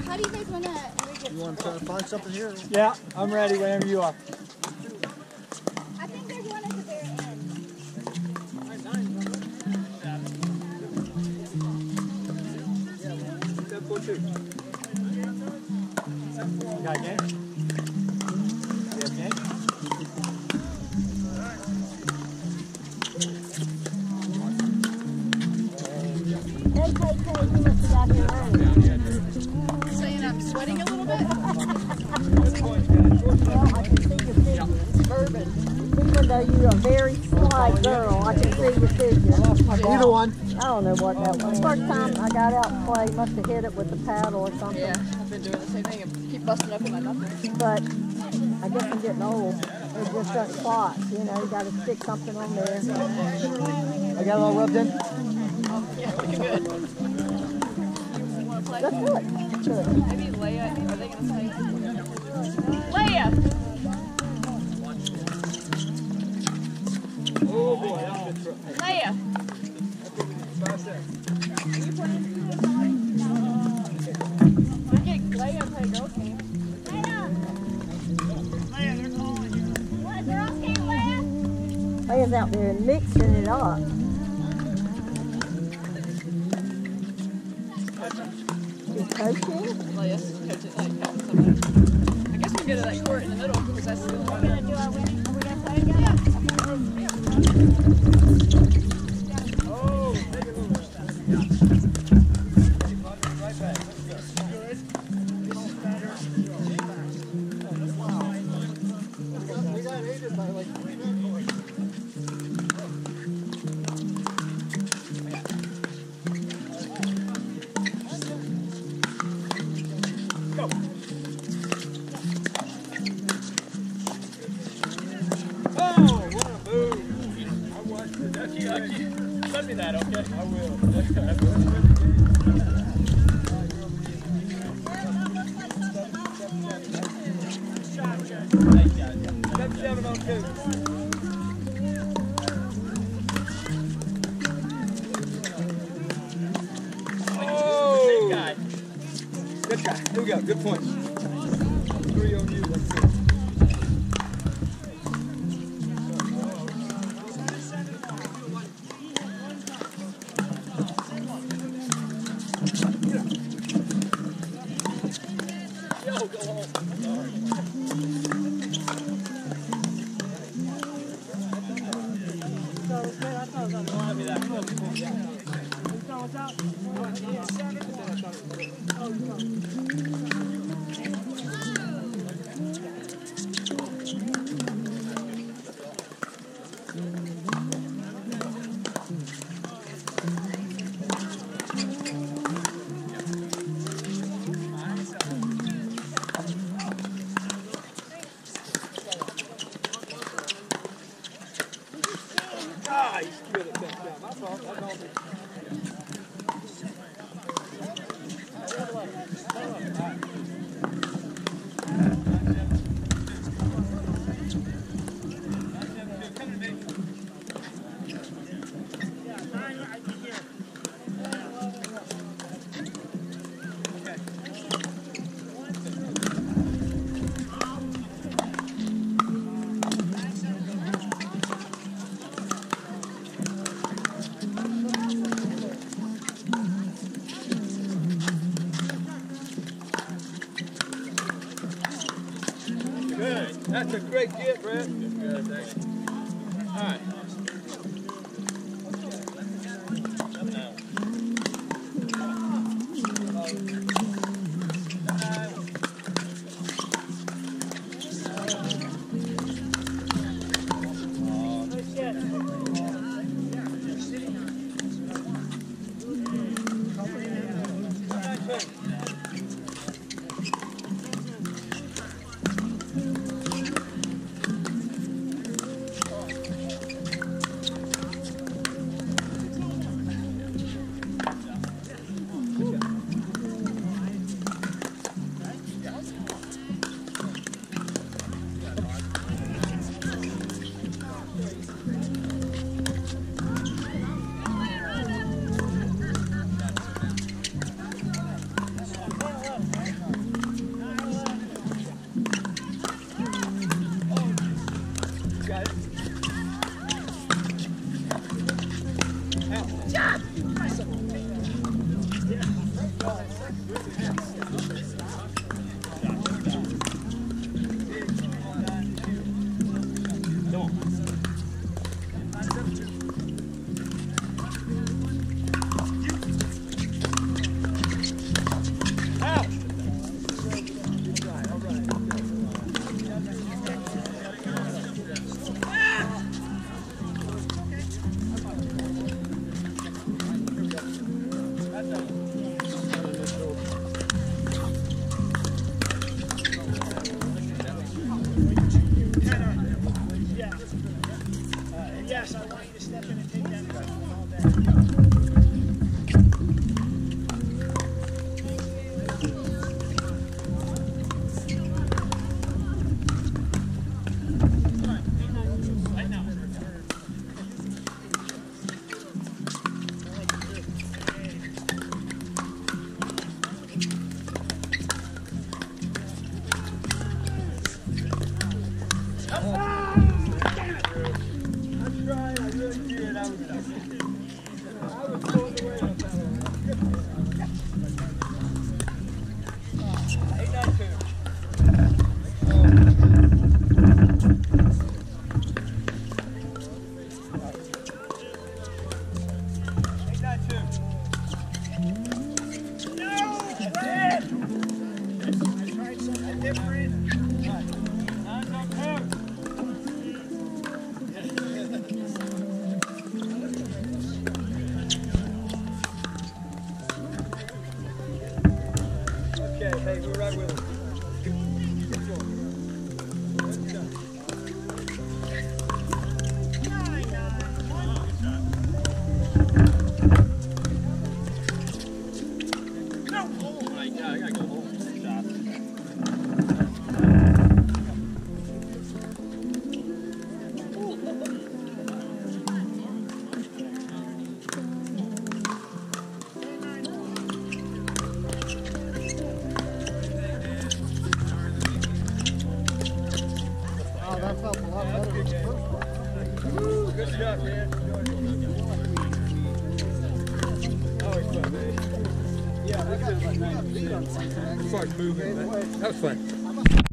How do you guys want to... You want to try to find something here? Yeah, I'm ready whenever you are. I think there's one at the very end. You got a game? You have a game? Saying I'm sweating a little bit? Well, I can see your figure. Bourbon. Even though you're a very slight girl, I can see your figure. Either one. I don't know what that was. First time I got out to play, must have hit it with the paddle or something. Yeah, I've been doing the same thing and keep busting up in my knuckles. But I guess I'm getting old. It just doesn't clot. You know, you got to stick something on there. I got it all rubbed in? Yeah, looking good. That's good. Good. Maybe Leia, are they going to say? Leia! Oh boy, that's good throw. Leia! We're getting Leia to play girls game. Leia, they're calling you. What, girls game, Leia? Leia's out there mixing it up. You're coaching? Leia's coaching, like, having something. I guess we go to that court in the middle because that's the only one. We're going to do our winning. Are we going to play again? Yeah. Oh, take it over. Right back. Let's go. Good. We got aided by like 3 minutes. Send me that, okay? I will. Oh! Good try. Here we go. Good point. 3 on you. Let's see. That's a great gift, Brett. Good, thanks. All right. Okay, hey, we're right with him. Good job. Good job. Oh my God, I gotta go home. Shot. Oh, that felt a lot better than the first one. Woo, good shot, man. Always fun, man. Yeah, we got like 9 feet on something. As far as moving, that was fun.